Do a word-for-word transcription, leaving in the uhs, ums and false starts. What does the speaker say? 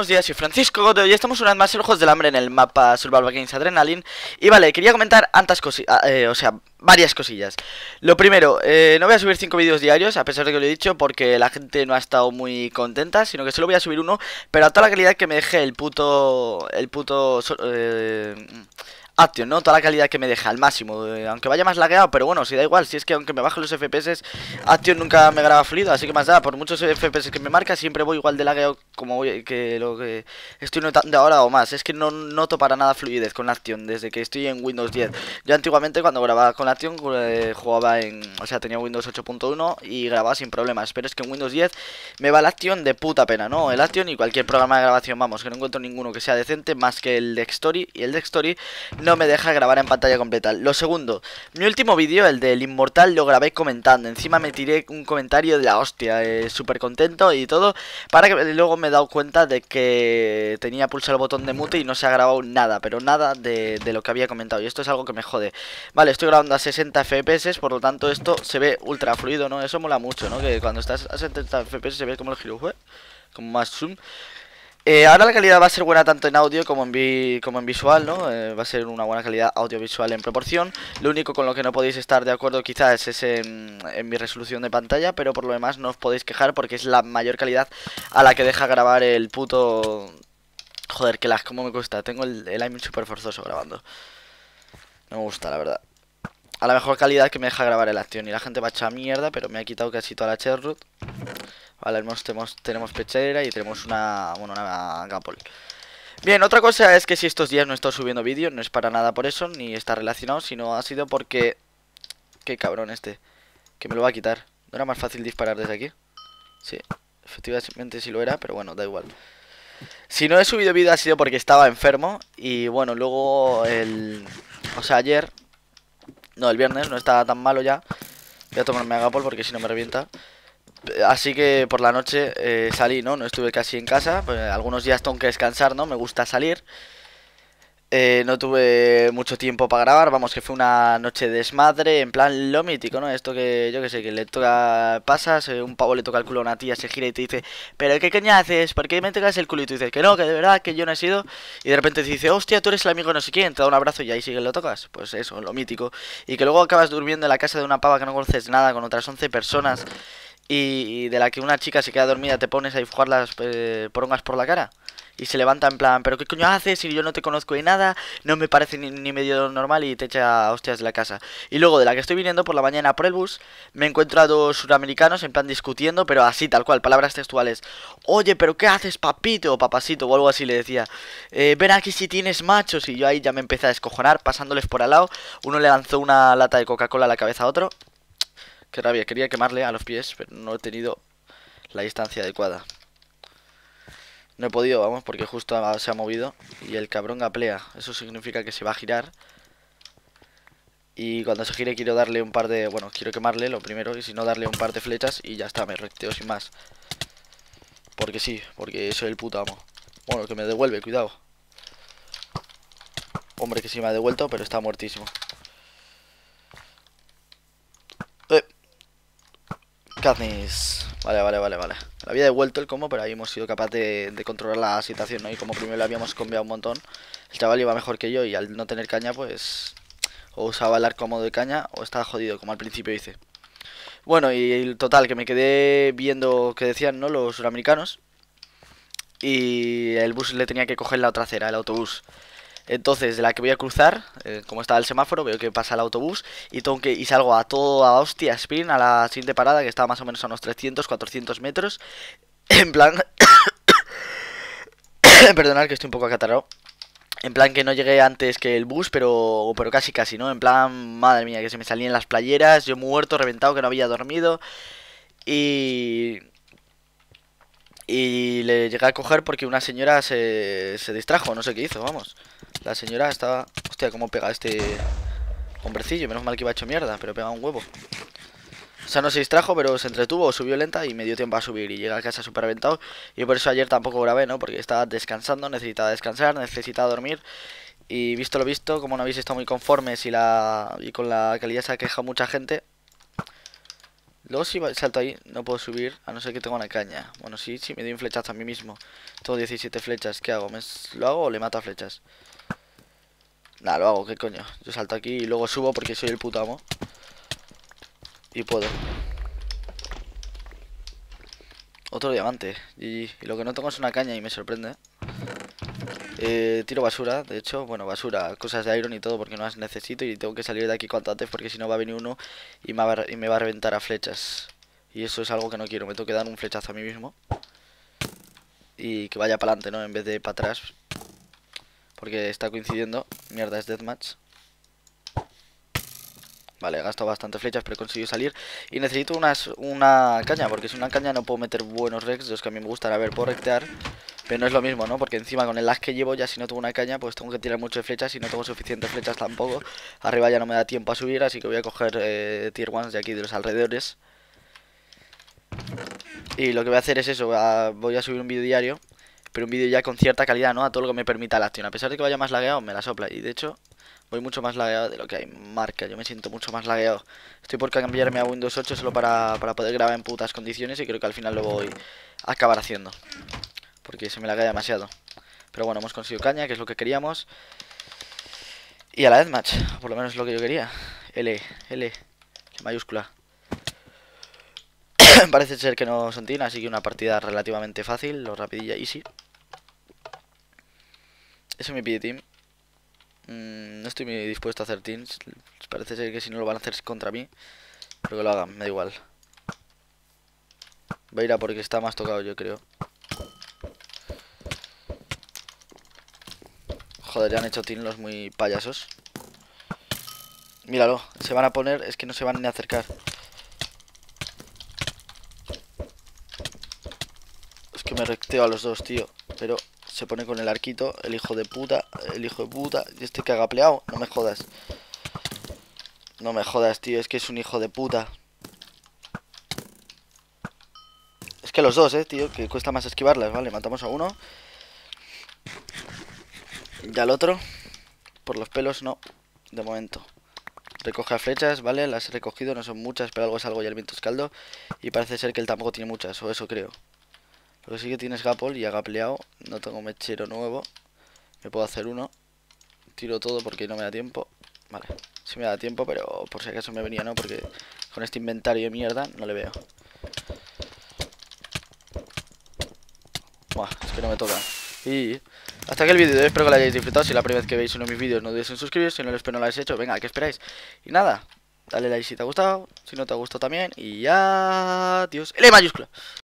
buenos días, soy Francisco Godo y estamos una vez más en Ojos del Hambre en el mapa Survival Games Adrenaline. Y vale, quería comentar tantas cosillas, eh, o sea, varias cosillas. Lo primero, eh, no voy a subir cinco vídeos diarios, a pesar de que lo he dicho, porque la gente no ha estado muy contenta, sino que solo voy a subir uno, pero a toda la calidad que me deje el puto, el puto, eh... Action, ¿no? Toda la calidad que me deja, al máximo, eh, aunque vaya más lagueado, pero bueno, si da igual, si es que aunque me bajen los F P S, Action nunca me graba fluido, así que más da, por muchos F P S que me marca, siempre voy igual de lagueado como voy, que lo que estoy notando ahora o más. Es que no noto para nada fluidez con Action desde que estoy en Windows diez. Yo antiguamente cuando grababa con Action eh, jugaba en, o sea, tenía Windows ocho punto uno y grababa sin problemas, pero es que en Windows diez me va el Action de puta pena, ¿no? El Action y cualquier programa de grabación, vamos, que no encuentro ninguno que sea decente más que el Dextory, y el Dextory no me deja grabar en pantalla completa. Lo segundo, mi último vídeo, el del Inmortal, lo grabé comentando. Encima me tiré un comentario de la hostia, eh, súper contento y todo, para que luego me he dado cuenta de que tenía pulsado el botón de mute y no se ha grabado nada, pero nada de, de lo que había comentado. Y esto es algo que me jode. Vale, estoy grabando a sesenta F P S, por lo tanto esto se ve ultra fluido, ¿no? Eso mola mucho, ¿no? Que cuando estás a setenta F P S se ve como el giro, ¿eh? Como más zoom. Eh, ahora la calidad va a ser buena tanto en audio como en, vi como en visual, ¿no? Eh, va a ser una buena calidad audiovisual en proporción. Lo único con lo que no podéis estar de acuerdo quizás es en, en mi resolución de pantalla, pero por lo demás no os podéis quejar porque es la mayor calidad a la que deja grabar el puto... Joder, que las como me cuesta. Tengo el, el aim súper forzoso grabando. No me gusta, la verdad. A la mejor calidad que me deja grabar el Action. Y la gente va a echar mierda, pero me ha quitado casi toda la cherroot. Vale, tenemos, tenemos pechera y tenemos una, bueno, una gapol. Bien, otra cosa es que si estos días no he estado subiendo vídeos, no es para nada por eso, ni está relacionado, sino ha sido porque... Qué cabrón este, que me lo va a quitar. ¿No era más fácil disparar desde aquí? Sí, efectivamente sí lo era, pero bueno, da igual. Si no he subido vídeo ha sido porque estaba enfermo y bueno, luego el... O sea, ayer... No, el viernes no estaba tan malo ya. Voy a tomarme agapol porque si no me revienta. Así que por la noche eh, salí, ¿no? No estuve casi en casa, pues algunos días tengo que descansar, ¿no? Me gusta salir. eh, No tuve mucho tiempo para grabar, vamos, que fue una noche de desmadre, en plan lo mítico, ¿no? Esto que yo que sé, que le toca, pasas, eh, un pavo le toca el culo a una tía, se gira y te dice, ¿pero qué coño haces? ¿Por qué me tocas el culo? Y tú dices, que no, que de verdad, que yo no he sido. Y de repente te dice, hostia, tú eres el amigo de no sé quién, te da un abrazo y ahí sí que lo tocas. Pues eso, lo mítico. Y que luego acabas durmiendo en la casa de una pava que no conoces nada, con otras once personas. Y de la que una chica se queda dormida, te pones a dibujar las eh, porongas por la cara. Y se levanta en plan, ¿pero qué coño haces? Si yo no te conozco de nada, no me parece ni, ni medio normal, y te echa hostias de la casa. Y luego de la que estoy viniendo por la mañana por el bus, me encuentro a dos suramericanos en plan discutiendo, pero así tal cual, palabras textuales. Oye, ¿pero qué haces, papito? O papacito, o algo así le decía. Eh, ven aquí si tienes machos. Y yo ahí ya me empecé a descojonar, pasándoles por al lado. Uno le lanzó una lata de Coca-Cola a la cabeza a otro. Qué rabia, quería quemarle a los pies, pero no he tenido la distancia adecuada. No he podido, vamos, porque justo se ha movido y el cabrón gaplea. Eso significa que se va a girar. Y cuando se gire quiero darle un par de... Bueno, quiero quemarle lo primero, y si no darle un par de flechas y ya está, me recteo sin más. Porque sí, porque soy el puto amo. Bueno, que me devuelve, cuidado. Hombre, que sí me ha devuelto, pero está muertísimo. Eh. Katniss. Vale, vale, vale, vale. Le había devuelto el combo, pero ahí hemos sido capaces de, de controlar la situación, ¿no? Y como primero le habíamos cambiado un montón, el chaval iba mejor que yo y al no tener caña, pues... O usaba el arco modo de caña o estaba jodido, como al principio hice. Bueno, y el total, que me quedé viendo que decían, ¿no? Los suramericanos. Y el bus le tenía que coger la otra acera, el autobús. Entonces, de la que voy a cruzar, eh, como está el semáforo, veo que pasa el autobús y, tengo que, y salgo a toda hostia sprint a la siguiente parada, que está más o menos a unos trescientos, cuatrocientos metros. En plan... Perdonad que estoy un poco acatarrado. En plan que no llegué antes que el bus, pero, pero casi casi, ¿no? En plan, madre mía, que se me salían las playeras, yo muerto, reventado, que no había dormido. Y... Y le llegué a coger porque una señora se, se distrajo, no sé qué hizo, vamos. La señora estaba... Hostia, cómo pega este hombrecillo. Menos mal que iba hecho mierda, pero pega un huevo. O sea, no se distrajo, pero se entretuvo, subió lenta y me dio tiempo a subir. Y llegué a casa súper aventado. Y por eso ayer tampoco grabé, ¿no? Porque estaba descansando, necesitaba descansar, necesitaba dormir. Y visto lo visto, como no habéis estado muy conformes y, la... y con la calidad se ha quejado mucha gente, Luego si va- salto ahí no puedo subir, a no ser que tenga una caña. Bueno, sí, sí, me doy un flechazo a mí mismo. Tengo diecisiete flechas, ¿qué hago? ¿Me s- ¿Lo hago o le mato a flechas? Nah, lo hago, ¿qué coño? Yo salto aquí y luego subo porque soy el puto amo. Y puedo. Otro diamante. Y, y lo que no tengo es una caña y me sorprende. Eh, tiro basura, de hecho, bueno, basura, cosas de iron y todo porque no las necesito y tengo que salir de aquí cuanto antes porque si no va a venir uno y me va a, y me va a reventar a flechas. Y eso es algo que no quiero, me tengo que dar un flechazo a mí mismo. Y que vaya para adelante, ¿no? En vez de para atrás. Porque está coincidiendo. Mierda, es deathmatch. Vale, he gastado bastante flechas, pero he conseguido salir. Y necesito unas, una caña, porque sin una caña no puedo meter buenos rex, los que a mí me gustan. A ver, puedo rectear, pero no es lo mismo, ¿no? Porque encima con el lag que llevo, ya si no tengo una caña, pues tengo que tirar mucho de flechas y no tengo suficientes flechas tampoco. Arriba ya no me da tiempo a subir, así que voy a coger eh, tier ones de aquí, de los alrededores. Y lo que voy a hacer es eso, a, voy a subir un vídeo diario, pero un vídeo ya con cierta calidad, ¿no? A todo lo que me permita la acción. A pesar de que vaya más lagueado, me la sopla. Y de hecho, voy mucho más lagueado de lo que hay marca. Yo me siento mucho más lagueado. Estoy por cambiarme a Windows ocho solo para, para poder grabar en putas condiciones y creo que al final lo voy a acabar haciendo. Porque se me laguea demasiado. Pero bueno, hemos conseguido caña, que es lo que queríamos. Y a la deathmatch, por lo menos es lo que yo quería. L, L, mayúscula. Parece ser que no son team, así que una partida relativamente fácil, lo rapidilla, easy. Eso me pide team. Mm, no estoy muy dispuesto a hacer teams. Parece ser que si no lo van a hacer contra mí. Pero que lo hagan, me da igual. Va a ir a porque está más tocado, yo creo. Joder, ya han hecho team los muy payasos. Míralo, se van a poner, es que no se van ni a acercar. Es que me recteo a los dos, tío. Pero se pone con el arquito, el hijo de puta, el hijo de puta. Y este que ha gapleado, no me jodas. No me jodas, tío, es que es un hijo de puta. Es que los dos, eh, tío, que cuesta más esquivarlas, vale, matamos a uno. Y al otro, por los pelos, no, de momento. Recoge flechas, vale, las he recogido, no son muchas, pero algo es algo y el viento es caldo. Y parece ser que él tampoco tiene muchas, o eso creo. Lo que sí que tiene es gapple y ha gapleado. No tengo mechero nuevo. Me puedo hacer uno. Tiro todo porque no me da tiempo. Vale, sí me da tiempo, pero por si acaso me venía, ¿no? Porque con este inventario de mierda no le veo. Buah, es que no me toca. Y hasta aquí el vídeo de hoy, espero que lo hayáis disfrutado. Si es la primera vez que veis uno de mis vídeos, no dudéis en suscribiros. Si no lo espero, no lo habéis hecho, venga, ¿qué esperáis? Y nada, dale like si te ha gustado, si no te ha gustado también. Y adiós. L mayúscula.